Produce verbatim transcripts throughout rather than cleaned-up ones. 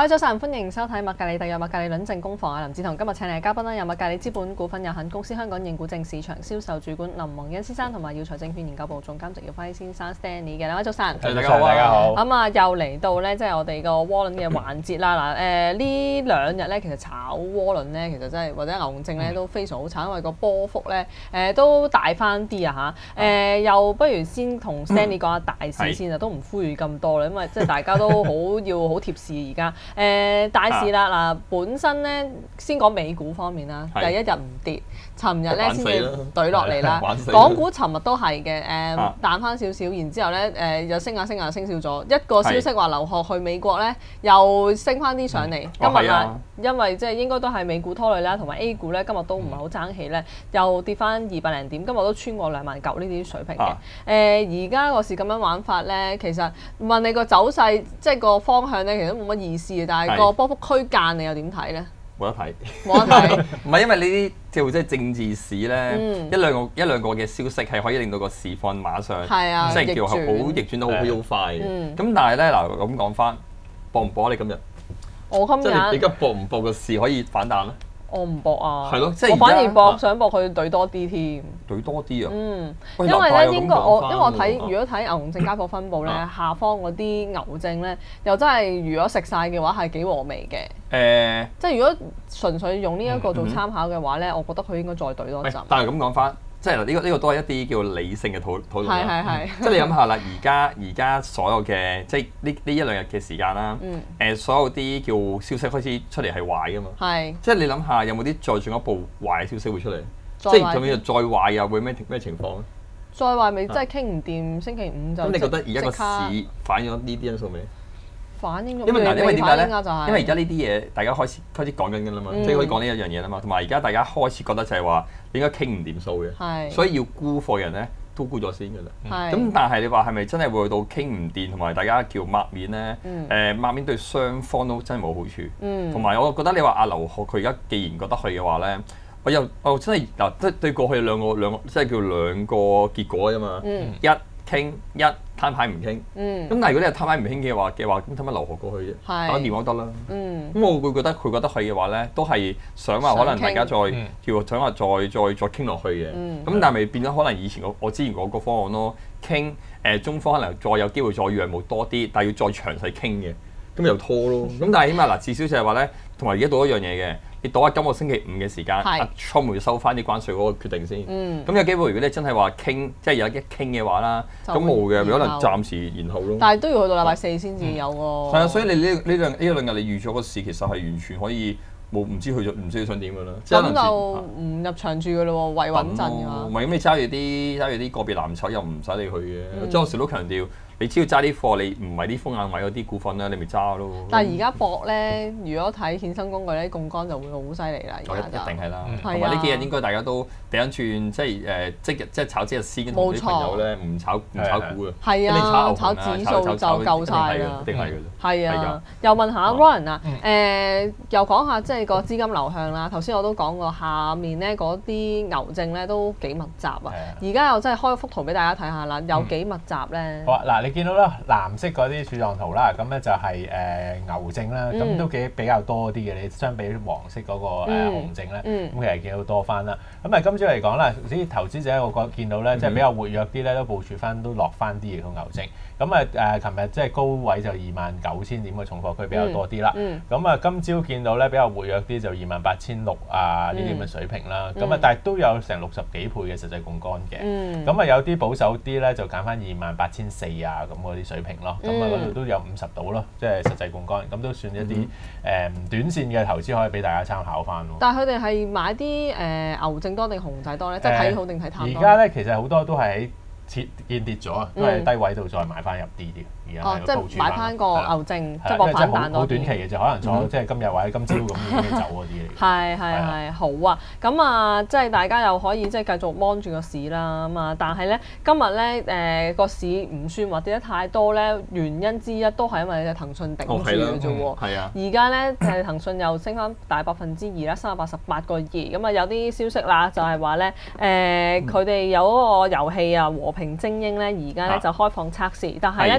位早晨，歡迎收睇麥格理特約麥格理論證工房啊！林志彤今日請嚟嘅嘉賓啦，有麥格理資本股份有限公司香港認股證市場銷售主管林宏恩先生，同埋耀才證券研究部總監植耀輝先生 Stanley 嘅兩位早晨。 大家好，大家好。 咁啊，又嚟到咧，即係我哋個窩輪嘅環節啦。嗱，誒呢兩日咧，其實炒窩輪咧，其實真係或者牛證咧都非常好炒，因為個波幅咧誒都大翻啲啊嚇。誒又不如先同 Stanley 講下大市先啊，都唔呼籲咁多啦，因為即係大家都好要好貼市而家。誒大市啦，嗱本身咧先講美股方面啦，第一日唔跌，尋日咧先至懟落嚟啦。港股尋日都係嘅，誒彈翻少少，然之後咧誒又升下升下升少咗。一個消息話留學去美國咧，又升翻啲上嚟。今日啊，因為即係應該都係美股拖累啦，同埋 A 股咧今日都唔係好爭氣咧，又跌翻二百零點，今日都穿過兩萬九呢啲水平嘅。誒而家個市咁樣玩法咧，其實問你個走勢，即係個方向咧，其實都冇乜意思嘅。但係個波幅區間你又點睇咧？ 冇得睇， 冇得睇。 唔係因為呢啲叫即係政治市咧， 嗯、 一兩個一兩個嘅消息係可以令到個市況馬上啊、 即係叫好逆轉得好好快嘅。咁、 嗯、 但係咧嗱咁講翻，搏唔搏你今日？ 我今日即係你而家搏唔搏個市可以反彈咧？ 我唔搏啊， 係咯，即係我反而搏想搏佢對多啲添， 對多啲啊。 嗯， 因為咧應該我因為我睇如果睇牛熊證家貨分佈咧，下方嗰啲牛證咧又真係如果食晒嘅話係幾和味嘅。誒，即係如果純粹用呢一個做參考嘅話咧，我覺得佢應該再對多陣。 但係咁講翻。即係嗱，呢個呢個都係一啲叫理性嘅討討論啦。 係係係。 即係你諗下啦，而家而家所有嘅即係呢呢一兩日嘅時間啦，誒所有啲叫消息開始出嚟係壞㗎嘛。係。即係你諗下，有冇啲再進一步壞嘅消息會出嚟？即係仲要再壞又會咩咩情況咧？ 再壞咪真係傾唔掂，星期五就咁你覺得而家個市反映咗呢啲因素未？ 反映咗。 因為嗱，因為點解咧？因為而家呢啲嘢嘢大家開始開始講緊㗎啦嘛，即係可以講呢一樣嘢啦嘛。同埋而家大家開始覺得就係話應該傾唔掂數嘅，所以要沽貨人咧都沽咗先㗎啦。咁但係你話係咪真係會去到傾唔掂，同埋大家叫抹面咧？誒抹面對雙方都真係冇好處。同埋我覺得你話阿劉鶴佢而家既然覺得去嘅話咧，我又我真係嗱，即係對過去兩個兩個即係叫兩個結果啫嘛。一傾一攤牌唔傾，咁、嗯、但係如果你係攤牌唔傾嘅話嘅話，咁睇乜留學過去啫？打個電話得啦。咁、嗯、我會覺得佢覺得去嘅話咧，都係想話可能大家再叫想話再再再傾落去嘅。咁、嗯、但係咪變咗可能以前我我之前嗰個方案咯，傾誒、呃、中方可能再有機會再讓步多啲，但係要再詳細傾嘅，咁又拖咯。咁但係起碼嗱，至少就係話咧，同埋而家到一樣嘢嘅。你到喺今個星期五嘅時間，阿 Trump 會收翻啲關稅嗰個決定先。咁、嗯、有機會，如果你真係話傾，即係有一傾嘅話啦，咁冇嘅，可能暫時延後咯。 但係都要去到禮拜四先至有喎。係啊、 嗯，所以你呢呢兩呢兩日你預咗個市其實係完全可以冇唔知去咗，唔知想點㗎啦。 咁就唔入場住㗎咯喎，為穩陣㗎嘛。 唔係咁，你揸住啲揸住啲個別藍籌又唔使你去嘅。即係我時都強調。你只要揸啲貨，你唔係啲風眼位嗰啲股份咧，你咪揸咯。 但係而家搏咧，如果睇衍生工具咧，槓桿就會好犀利啦。而家一定係啦， 同埋呢幾日應該大家都第一轉，即係誒即日即係炒即日先同啲朋友咧，唔炒唔炒股嘅。 係啊，炒指數就夠晒啦。 一定係嘅。 係啊，又問下 Ron 啊，誒又講下即係個資金流向啦。頭先我都講過，下面咧嗰啲牛證咧都幾密集啊。而家又真係開幅圖俾大家睇下啦，有幾密集咧？ 好啊，嗱你。見到啦，藍色嗰啲柱狀圖啦，咁咧就係誒牛證啦，咁都幾比較多啲嘅。你相比黃色嗰個誒熊證咧，咁其實見到多翻啦。咁啊，今朝嚟講啦，啲投資者我覺見到咧，即係比較活躍啲咧，都部署翻都落翻啲嘅個牛證。咁啊誒，琴日即係高位就二萬九千點嘅重貨區比較多啲啦。咁啊，今朝見到咧比較活躍啲就二萬八千六啊呢啲咁嘅水平啦。咁啊，但係都有成六十幾倍嘅實際槓桿嘅。咁啊，有啲保守啲咧就揀翻二萬八千四啊。咁嗰啲水平咯，咁啊嗰度都有五十度咯，即係實際槓桿，咁都算一啲誒、嗯、短線嘅投資可以俾大家參考翻咯。 但係佢哋係買啲誒、呃、牛證多定熊仔多咧？即係睇好定睇淡多？ 而家咧其實好多都係喺切見跌咗，都係低位度再買翻入啲啲。 哦，即係買翻個牛證，即係博反彈多啲。 好短期嘅就可能坐即係今日或者今朝咁已經走嗰啲嚟。 係係係，好啊！咁啊，即係大家又可以即係繼續 mon 住個市啦。咁啊，但係咧今日咧誒個市唔算話跌得太多咧，原因之一都係因為隻騰訊頂住嘅啫喎。係啊。而家咧誒騰訊又升翻大百分之二啦，三百八十八個二。咁啊有啲消息啦，就係話咧誒佢哋有嗰個遊戲啊和平精英咧，而家咧就開放測試，但係咧最緊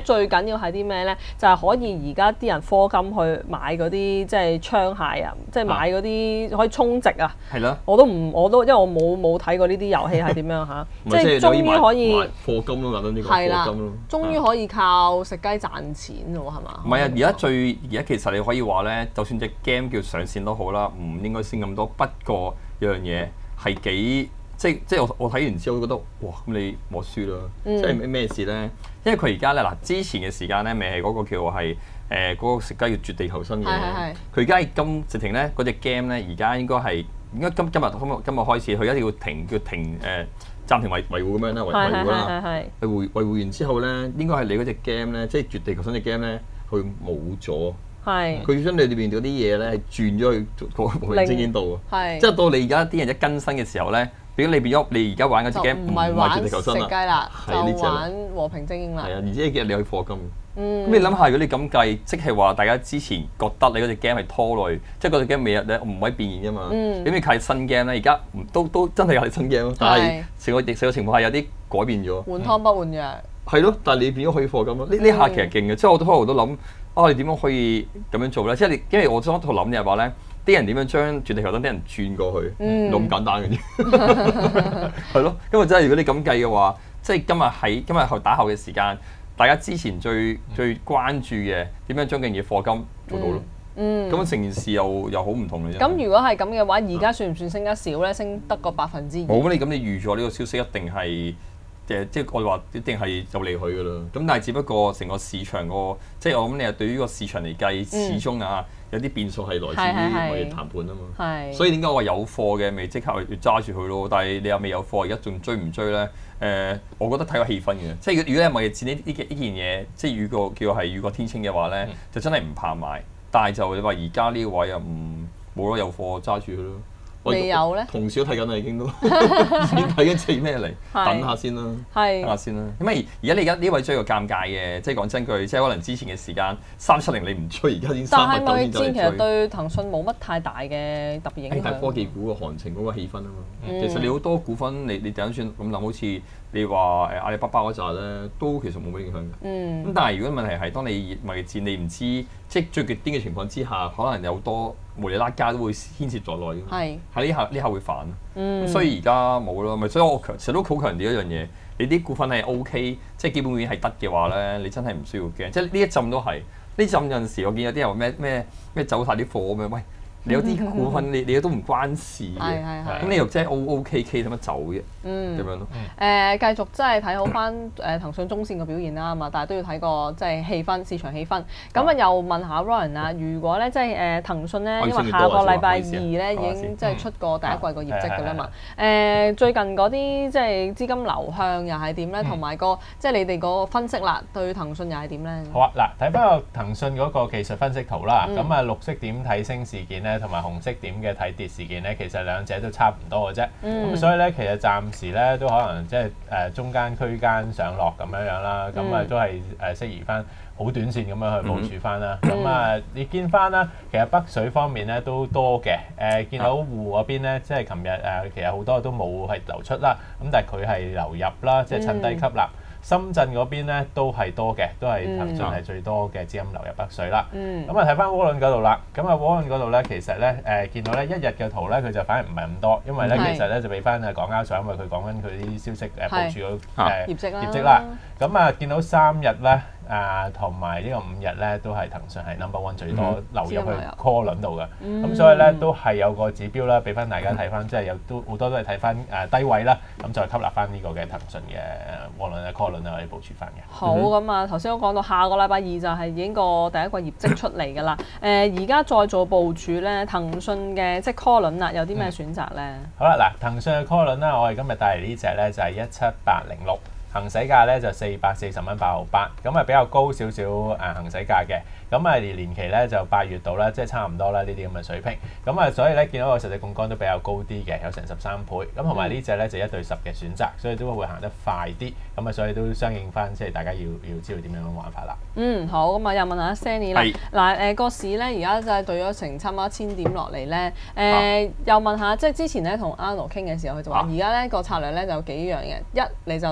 緊要係啲咩咧？就係、是、可以而家啲人課金去買嗰啲即係槍械啊，即係買嗰啲可以充值啊。係啦。我都唔，我都因為我冇冇睇過呢啲遊戲係點樣嚇，即係終於可以課金咯，簡單啲講。係啦。 終於可以靠食雞賺錢喎，係嘛？ 唔係啊！而家最而家其實你可以話咧，就算隻 game 叫上線都好啦，唔應該升咁多。不過有樣嘢係幾即係即係我我睇完之後，我覺得哇！咁你冇輸啦，嗯、即係咩咩事咧？因為佢而家咧嗱，之前嘅時間咧，未係嗰個叫係誒嗰個食雞叫絕地求生嘅。佢而家係今直情咧嗰隻 game 咧，而家應該係應該今今日今日今日開始，佢一定要停叫停誒。呃暫停維維護咁樣啦，維維護啦，維護維護完之後咧，應該係你嗰隻 game 咧，即係絕地求生隻 game 咧，佢冇咗。係。佢要將你裏邊嗰啲嘢咧，係轉咗去個和平精英度啊。係。即係到你而家啲人一更新嘅時候咧，變咗你變咗你而家玩嗰隻 game 唔係玩絕地求生啦， 就玩和平精英啦。 係啊，而且幾日你可以課金。嗯。咁你諗下，如果你咁計，即係話大家之前覺得你嗰隻 game 係拖累，即係嗰隻 game 未日咧唔可以變現㗎嘛。嗯。咁你靠新 game 咧，而家都都真係有新 game 咯，但係成個成個情況係有啲改變咗。 換湯不換藥。 係咯，但係你變咗可以課金咯。呢呢下其實勁嘅，即係我都開頭都諗，啊你點樣可以咁樣做咧？即係你因為我當初諗嘅話咧，啲人點樣將絕地求生啲人轉過去，咁簡單嘅啫。係咯，因為真係如果你咁計嘅話，即係今日喺今日後打後嘅時間。大家之前最最關注嘅點樣將件嘢課金做到咯？嗯，咁成件事又又好唔同嘅啫。 咁如果係咁嘅話，而家算唔算升得少咧？升得個百分之二？ 冇，你咁你預咗呢個消息一定係誒，即係我哋話一定係有利佢噶啦。咁但係只不過成個市場個，即係我諗你係對於個市場嚟計，始終啊有啲變數係來自於貿易談判啊嘛。係。所以點解我話有貨嘅咪即刻要揸住佢咯？但係你又未有貨，而家仲追唔追咧？誒、呃，我覺得睇個氣氛嘅，即係如果你貿易戰呢呢呢件嘢，即係雨過叫係雨過天青嘅話咧，嗯、就真係唔怕買。但係就你話而家呢個位又唔冇咯，有貨揸住佢咯。 未有咧？ 同事都睇緊啦，已經都已經睇緊似咩嚟？等下先啦，等下先啦。咁啊，而家你而家呢位追個尷尬嘅，即係講真句，即係可能之前嘅時間三七零你唔追，而家先三百九先走嚟追。但係貿易戰其實對騰訊冇乜太大嘅特別影響。但係科技股個行情嗰個氣氛啊嘛，嗯、其實你好多股份你你就算咁諗，好似你話誒阿里巴巴嗰扎咧，都其實冇乜影響嘅。嗯。咁但係如果問題係當你貿易戰你唔知，即係最極端嘅情況之下，可能有多無厘啦家都會牽涉在內嘅。係。喺呢下呢下會煩。嗯。咁所以而家冇咯，咪所以我強成日都好強調一樣嘢，你啲股份係 O K，即係基本面係得嘅話咧，你真係唔需要驚。即係呢一陣都係，呢陣有陣時我見有啲人話咩咩咩走晒啲貨咁樣，喂。你有啲股份你你都唔關事嘅，咁你又即係 O O K K 點樣走嘅？嗯，咁樣咯。 誒，繼續真係睇好翻誒騰訊中線嘅表現啦嘛，但係都要睇個即係氣氛、市場氣氛。咁啊，又問下 Ryan 啊，如果咧即係誒騰訊咧，因為下個禮拜二咧已經即係出過第一季個業績㗎啦嘛。誒，最近嗰啲即係資金流向又係點咧？同埋個即係你哋個分析啦，對騰訊又係點咧？ 好啊，嗱，睇翻個騰訊嗰個技術分析圖啦，咁啊綠色點睇升事件咧，同埋紅色點嘅睇跌事件咧，其實兩者都差唔多嘅啫。咁、嗯、所以咧，其實暫時咧都可能即係誒中間區間上落咁樣樣啦。咁啊、嗯、都係誒適宜翻好短線咁樣去部署翻啦。咁、嗯、啊你見翻啦，其實北水方面咧都多嘅。誒、呃、見到滬嗰邊咧，即係琴日誒其實好多都冇係流出啦。咁但係佢係流入啦，即係趁低吸納。嗯深圳嗰邊咧都係多嘅，都係騰訊係最多嘅資金流入北水啦。咁啊睇翻窩輪嗰度啦，咁啊窩輪嗰度咧其實咧誒、呃、見到咧一日嘅圖咧佢就反而唔係咁多，因為咧是其實咧就俾翻啊港交所，因為佢講緊佢啲消息誒部署嗰誒業績啦。業績啦，咁啊見到三日咧。啊，同埋呢個五日咧，都係騰訊係 number one 最多流入去 call 輪度嘅，咁、嗯、所以咧都係有個指標啦，俾翻大家睇翻，嗯、即係有都好多都係睇翻誒低位啦，咁再吸納翻呢個嘅騰訊嘅窩輪啊 call 輪啊可以部署翻嘅。 好，咁啊頭先都講到下個禮拜二就係已經個第一個業績出嚟㗎啦。誒而家再做部署咧，騰訊嘅即係 call 輪啦，有啲咩選擇咧、嗯？好啦，嗱騰訊嘅 call 輪啦，我哋今日帶嚟呢隻咧就係一七八零六。行使價咧就四百四十蚊八毫八，咁啊比較高少少誒行使價嘅，咁啊年期咧就八月度啦，即係差唔多啦呢啲咁嘅水平，咁啊所以咧見到個實際槓桿都比較高啲嘅，有成十三倍，咁同埋呢隻咧就一對十嘅選擇，所以都會行得快啲，咁啊所以都相應翻，即係大家要要知道點樣玩法啦。嗯，好，咁啊又問下 Sandy 啦，嗱誒個市咧而家就係對咗成差唔多一千點落嚟咧，誒又問下，即係之前咧同 Arnold 傾嘅時候，佢就話而家咧個策略咧就有幾樣嘅，一你就即係。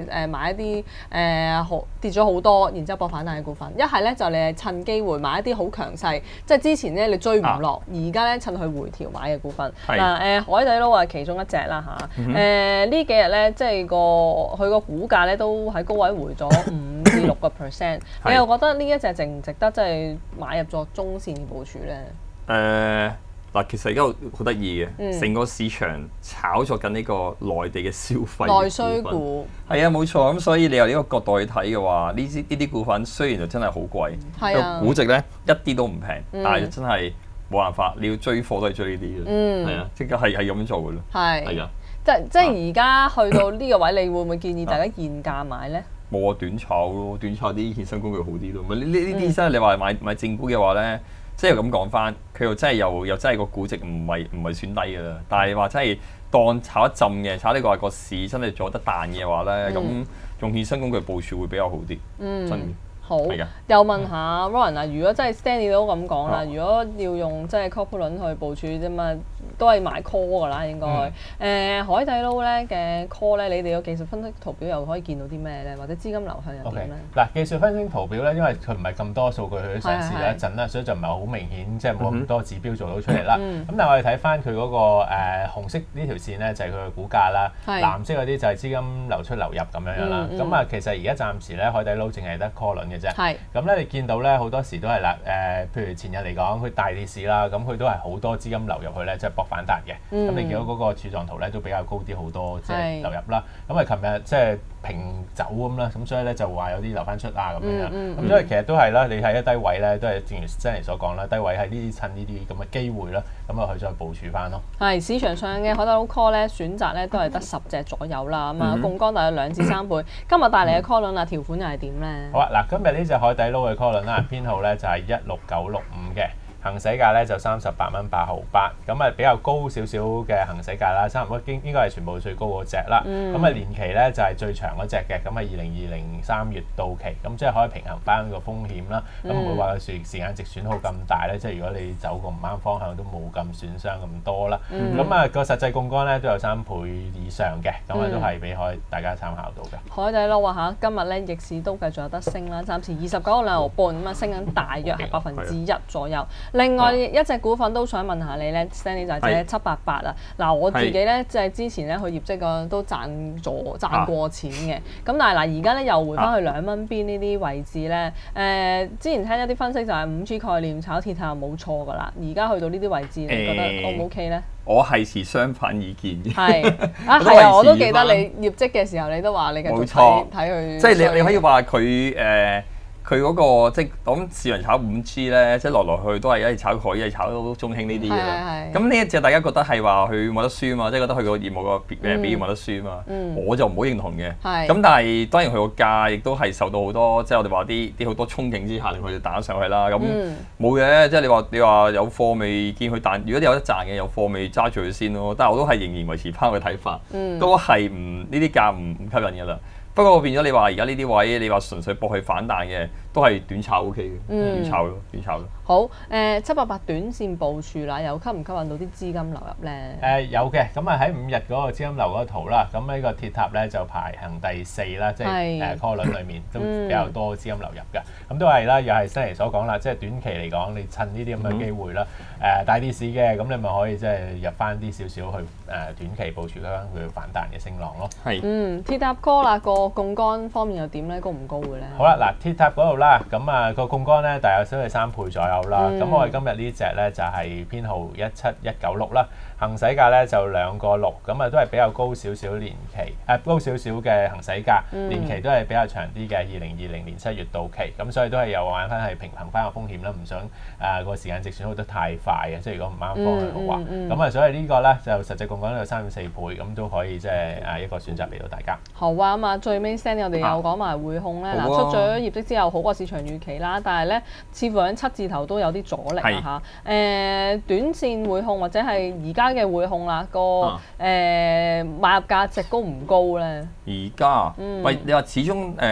係誒買一啲誒好跌咗好多，然之後搏反彈嘅股份；一係咧就你係趁機會買一啲好強勢，即係之前咧你追唔落，而家咧趁佢回調買嘅股份。嗱誒、呃，海底撈係其中一隻啦嚇。誒、嗯哼呃、呢幾日咧，即係個佢個股價咧都喺高位回咗五至六個 percent。你又覺得呢一隻值唔值得即係買入作中線部署咧？ 誒嗱、呃，其實而家好得意嘅，成、嗯、個市場炒作緊呢個內地嘅消費內需股。係啊，冇錯。咁所以你由呢個角度去睇嘅話，呢啲呢啲股份雖然就真係好貴，個、啊、估值咧一啲都唔平，嗯、但係真係冇辦法，你要追貨都係追呢啲嘅。嗯，係啊，即係係係咁樣做嘅咯。係係啊， 即即係而家去到呢個位，你會唔會建議大家現價買咧？ 冇啊，短炒咯，短炒啲衍生工具好啲咯。唔係呢呢啲真係你話買買正股嘅話咧。即係咁講翻，佢又真係又又真係個估值唔係唔係算低㗎啦。但係話真係當炒一陣嘅，炒呢個個市真係做得彈嘅話咧，咁、嗯、用衍生工具部署會比較好啲。嗯，真嘅。好， 又問下 Ron 啊，如果真係 Stanley 都咁講啦，如果要用即係 call put 輪去部署啫嘛，都係買 call 㗎啦，應該。誒、嗯呃、海底撈咧嘅 call 咧，你哋個技術分析圖表又可以見到啲咩咧？或者資金流向又點咧？ 嗱、okay. 技術分析圖表咧，因為佢唔係咁多數據，佢上市咗一陣啦，所以就唔係好明顯，即係冇咁多指標做到出嚟啦。咁、嗯、但係我哋睇翻佢嗰個誒、呃、紅色呢條線咧，就係佢嘅股價啦；是藍色嗰啲就係資金流出流入咁樣樣啦。咁啊、嗯嗯，其實而家暫時咧，海底撈淨係得 call 輪嘅啫。係咁咧。你見到咧好多時都係啦，誒、呃，譬如前日嚟講，佢大跌市啦，咁佢都係好多資金流入去咧，即係搏反彈嘅。咁、嗯、你見到嗰個柱狀圖咧都比較高啲好多，即係流入啦。咁啊，琴日即係平走咁啦，咁所以咧就話有啲流翻出啊咁樣。咁、嗯嗯、所以其實都係啦，你喺一低位咧都係正如 Stanley 所講啦，低位係呢啲趁呢啲咁嘅機會啦，咁啊去再部署翻咯。係市場上嘅海底撈 call 咧選擇咧都係得十隻左右啦，咁啊槓桿大約兩至三倍。今日帶嚟嘅 call 輪啊條款又係點咧？ 好啊，嗱，今日呢隻海底撈嘅 call 輪啦，編號咧就係一六九六五嘅。行使價咧就三十八蚊八毫八，咁啊比較高少少嘅行使價啦，差唔多應應該係全部最高嗰隻啦。咁啊、嗯、年期咧就係、是、最長嗰隻嘅，咁啊二零二零三月到期，咁即係可以平衡翻個風險啦。咁唔會話個時時間值損耗咁大咧，即係如果你走個唔啱方向都冇咁損傷咁多啦。咁啊、嗯、個實際槓桿咧都有三倍以上嘅，咁啊都係俾可以大家參考到嘅。 海底撈啊嚇，今日咧逆市都繼續有得升啦，暫時二十九個兩毫半，咁啊升緊大約係百分之一左右。另外一隻股份都想問下你咧 ，Stanley 就係七八八啊。嗱，我自己咧即係之前咧佢業績個都賺咗賺過錢嘅。咁但係嗱，而家咧又回翻去兩蚊邊呢啲位置咧。誒、呃，之前聽一啲分析就係五 G 概念炒鐵塔冇錯㗎啦。而家去到呢啲位置，你覺得 O 唔 OK 咧？ 我係持相反意見嘅。 係啊，係啊，我都記得你業績嘅時候，你都話你繼續睇睇佢。 即係你你可以話佢誒。佢嗰、那個即係講市場炒五 G 咧，即係來來去去都係一係炒佢，一係炒中興呢啲嘅啦。咁呢一隻大家覺得係話佢冇得輸嘛，即係覺得佢個業務個誒表現冇得輸嘛。嗯、我就唔好認同嘅。咁是但係當然佢個價亦都係受到好多即係我哋話啲啲好多憧憬之下令佢哋打上去啦。咁冇嘅，即係你話你話有貨未見佢彈，如果你有得賺嘅有貨未揸住佢先咯。但係我都係仍然維持翻個睇法，嗯、都係唔呢啲價唔唔吸引嘅啦。不過變咗你話而家呢啲位，你話純粹搏佢反彈嘅，都係短炒 O K 嘅，短炒咯，短炒咯。 好，誒七八八短線部署啦，又吸唔吸引到啲資金流入咧？ 誒、呃、有嘅，咁啊喺五日嗰個資金流嗰個圖啦，咁呢個鐵塔咧就排行第四啦，即係誒 call 輪裡面都比較多資金流入嘅。咁、嗯、都係啦，又係 Stanley所講啦，即係短期嚟講，你趁呢啲咁嘅機會啦，誒、嗯呃、大啲市嘅，咁你咪可以即係入翻啲少少去誒短期部署翻佢反彈嘅升浪咯。係。嗯， 鐵塔 call 啦，個槓桿方面又點咧？高唔高嘅咧？ 好啦，嗱鐵塔嗰度啦，咁啊個槓桿咧大約收係三倍左右啦。咁、嗯、我哋今日呢隻咧就係、是、編號一七一九六啦，行使價咧就兩個六，咁啊都係比較高少少年期，誒、啊、高少少嘅行使價，嗯、年期都係比較長啲嘅，二零二零年七月到期，咁所以都係有玩翻係平衡翻個風險啦，唔想誒個、呃、時間值損耗得太快嘅，即係如果唔啱方向嘅話，咁啊、嗯嗯、所以個呢個咧就實際槓桿有三點四倍，咁都可以即係誒一個選擇嚟到大家。 好啊，咁啊最尾 Stanley 我哋又講埋匯控咧，嗱、啊、出咗業績之後好過市場預期啦，但係咧似乎喺七字頭都有啲阻力啊嚇。誒、呃、短線匯控或者係而家嘅匯控啦，個誒、啊呃、買入價值高唔高咧？ 而家，嗯、喂，你話始終誒、呃、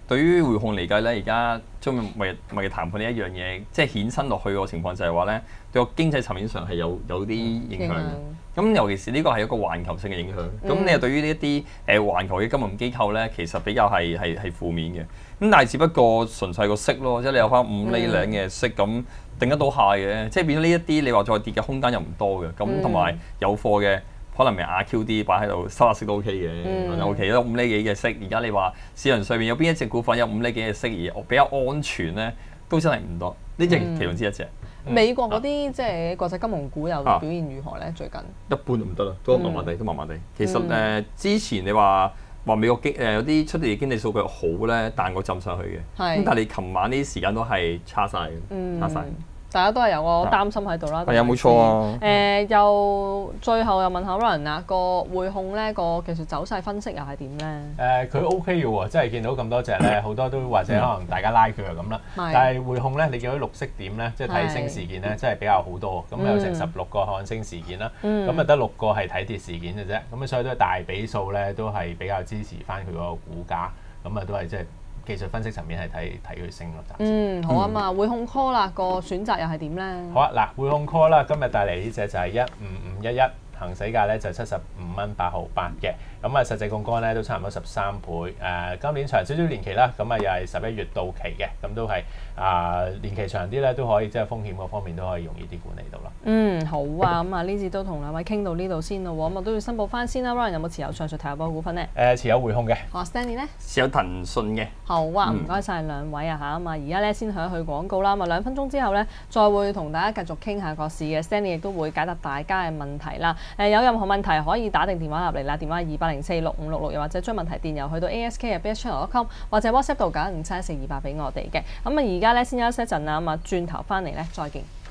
對於匯控嚟計咧，而家中美貿易談判呢一樣嘢，即係衍生落去個情況就係話咧，對個經濟層面上係有有啲影響嘅。咁、嗯、尤其是呢個係一個環球性嘅影響。咁、嗯、你又對於呢一啲誒環球嘅金融機構咧，其實比較係係係負面嘅。咁但係只不過純粹個息咯，即係你有翻五厘零嘅息咁。嗯定得到下嘅，即係變咗呢一啲，你話再跌嘅空間又唔多嘅，咁同埋有貨嘅可能咪亞 Q D 擺喺度收下息都 OK 嘅、嗯、，OK 都五厘幾嘅息。而家你話市場上面有邊一隻股份有五厘幾嘅息而比較安全咧，都真係唔多。呢隻其中之一隻。 嗯、美國嗰啲、啊、即係國際金融股又表現如何咧？最近一般就唔得啦，都麻麻地，都麻麻地。其實誒、呃、之前你話。話美國經誒有啲出嚟嘅經濟數據好咧，彈個浸上去嘅。係。咁但係你琴晚呢啲時間都係差晒嘅，嗯、差晒。 大家都係有個擔心喺度啦。 係啊，冇錯啊。 誒，又最後又問下 Ryan 啊，個匯控咧個技術走勢分析又係點咧？ 誒，佢 OK 嘅喎，即係見到咁多隻咧，好多都或者可能大家拉佢又咁啦。係。但係匯控咧，你見到綠色點咧，即係睇升事件咧，真係比較好多。咁有成十六個看升事件啦，咁啊得六個係睇跌事件嘅啫。咁所以都係大比數咧，都係比較支持翻佢嗰個股價。咁啊都係即係。技術分析層面係睇睇佢升咯，暫時。 嗯，好啊嘛，匯控 call 啦，個選擇又係點咧？ 好啊，嗱，匯控 call 啦，今日帶嚟呢隻就係一五五一一，行使價咧就七十五蚊八毫八嘅。咁啊，實際槓桿咧都差唔多十三倍。誒、呃，今年長少少年期啦，咁啊又係十一月到期嘅，咁都係啊、呃、年期長啲咧都可以，即係風險嗰方面都可以容易啲管理到啦。 嗯，好啊，咁啊呢次都同兩位傾到呢度先咯喎，咁啊都要申報翻先啦。Ryan 有冇持有上述提及波股份咧？誒、 呃，持有匯控嘅。 哦 Stanley 咧？ 持有騰訊嘅。 好啊，唔該晒兩位啊嚇，咁啊而家咧先去一去廣告啦，咁啊兩分鐘之後咧再會同大家繼續傾下個市嘅 Stanley 亦都會解答大家嘅問題啦。誒、呃、有任何問題可以打定電話入嚟啦，電話二八零四六五六六，又或者將問題電郵去到 A S K 嘅 b s channel dot com 或者 WhatsApp 到九一五七一四二八俾我哋嘅。咁啊而家咧先休息一陣啦，咁啊轉頭翻嚟咧再見。